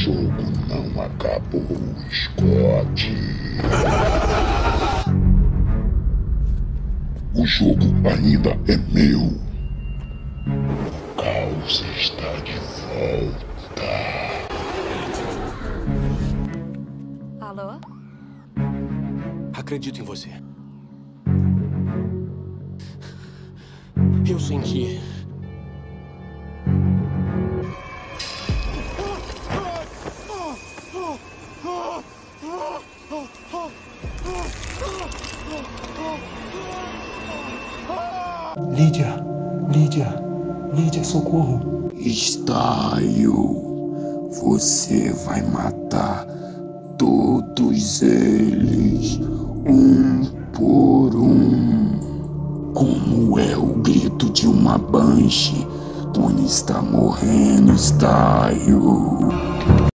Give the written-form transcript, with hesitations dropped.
jogo não acabou, Scott. O jogo ainda é meu. O caos está de volta. Alô? Acredito em você. Eu senti. Lídia, socorro. Style, você vai matar todos eles, um por um. Como é o grito de uma Banshee quando está morrendo, Style.